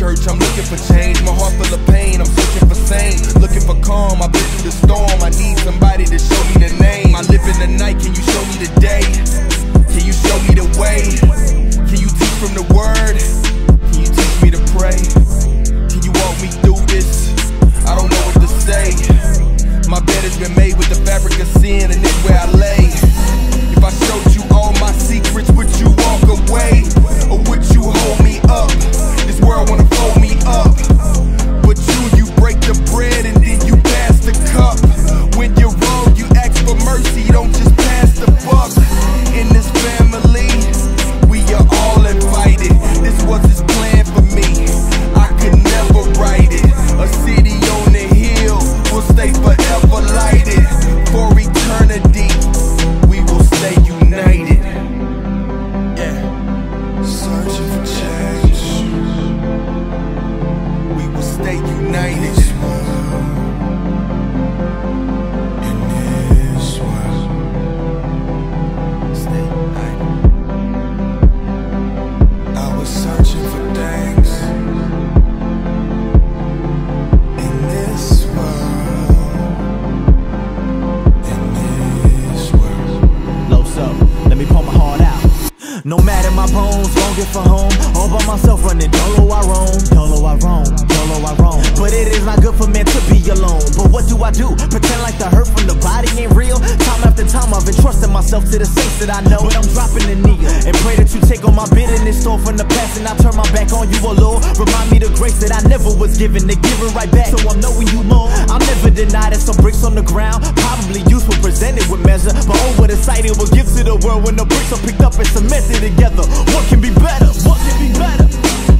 church, I'm looking for change. My heart full of pain, I'm searching for sane. Looking for calm, I've been through the storm. I need somebody to show me the name. I live in the night, can you show me the day? Can you show me the way? Can you teach from the word? Can you teach me to pray? Can you walk me through this? I don't know what to say. My bed has been made with the fabric of sin, and it's where I lay. If I showed you all my secrets, would you walk away? Or would you hold me up? This world wanna fold me up, but you break the bread and then you pass the cup. When you're wrong, you ask for mercy, don't just pass the buck. In this family, we are all invited. This was his plan for me, I could never write it. A city on the hill will stay forever lighted. For eternity, we will stay united. Yeah. Searching for change, we will stay united. In this world, stay united. I was searching for things in this world. In this world. Low so, let me pull my heart out. No matter my bones, longing for home. All by myself running, dolo I roam. Dolo I roam, dolo I roam. But it is not good for men to be alone. But what do? Pretend like the hurt from the body ain't real. Time after time I've been trusting myself to the saints that I know. But I'm dropping the knee and pray that you take on my bitterness, store from the past, and I turn my back on you, oh Lord. Remind me the grace that I never was given, to give it right back. So I'm knowing you more. I'll never deny that some bricks on the ground, probably useful, presented with measure. But oh, what a sight it will give to the world when the bricks are picked up and cemented together. What can be better? What can be better?